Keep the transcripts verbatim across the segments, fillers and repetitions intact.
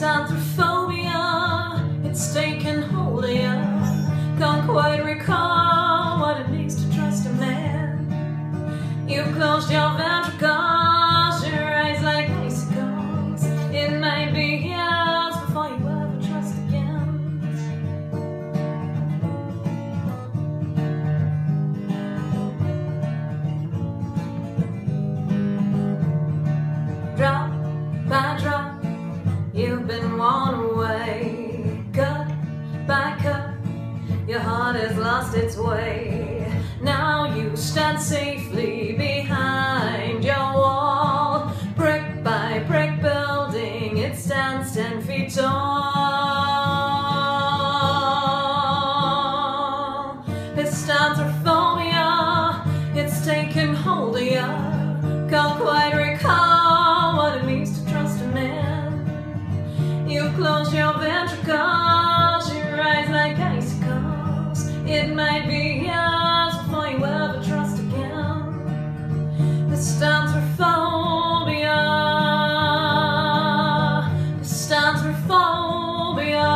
Phobia, it's taken hold of you. Can't quite recall what it means to trust a man. You've closed your ventricles, your eyes like icicles. It might be years before you ever trust again. Drop by drop, you've been worn away. Cut by cut, your heart has lost its way. Now you stand safely behind your wall. Brick by brick building, it stands ten feet tall. It stands for phobia, it's taken hold of you. Can't quite recall what it means to trust a man. You close your ventricles, your eyes like icicles. It might be years before you ever trust again. This stands for phobia. This stands for phobia.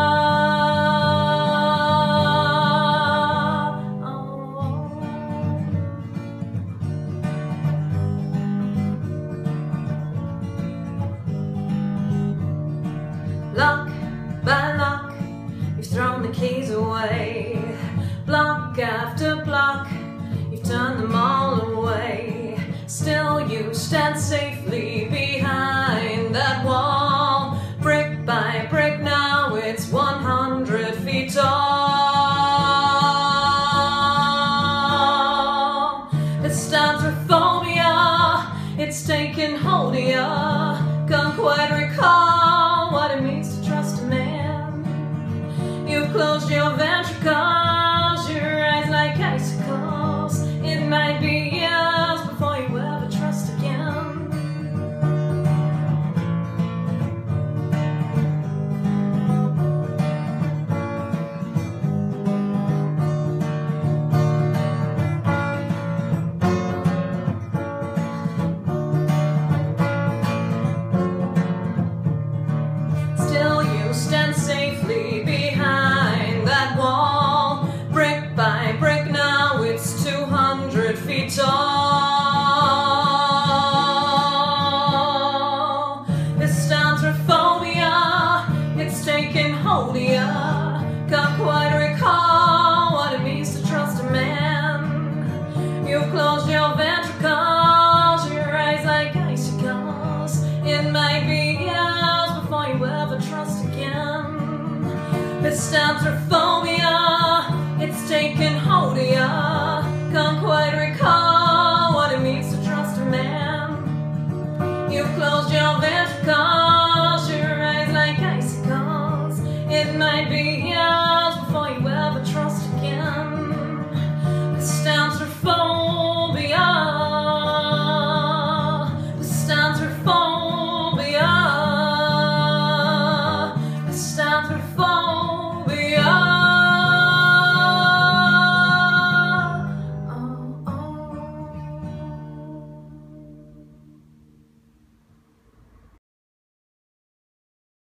Lock by lock, you've thrown the keys away. Block after block, you've turned them all away. Still you stand safely behind that wall. Brick by brick now it's one hundred feet tall. It stands for phobia, it's taken hold of ya. Can't quite recall what it means to trust a man. You've closed your ventricles, your eyes like icicles. It might be years before you ever trust again. Still you stand safely behind that wall. Brick by brick now it's two hundred feet tall. This stands for phobia, it's taken hold of ya. Can't quite recall what it means to trust a man. You've closed your ventricles, your eyes like icicles. It might be years before you ever trust again. This stands for phobia, it's taken hold of ya. Can't quite recall what it means to trust a man. You've closed your ventricles, your eyes like icicles. It might be years